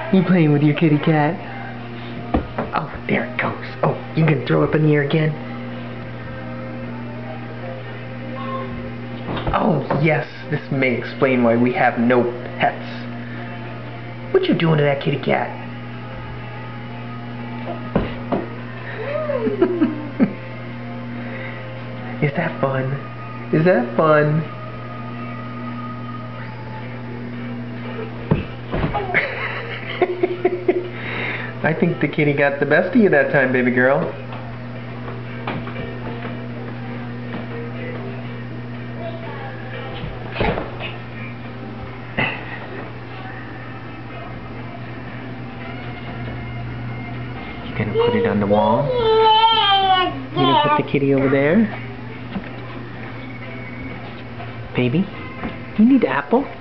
You playing with your kitty cat? Oh, there it goes. Oh, you can throw up in the air again? Oh, yes, this may explain why we have no pets. What you doing to that kitty cat? Is that fun? Is that fun? I think the kitty got the best of you that time, baby girl. You gonna put it on the wall? You gonna put the kitty over there? Baby, you need apple?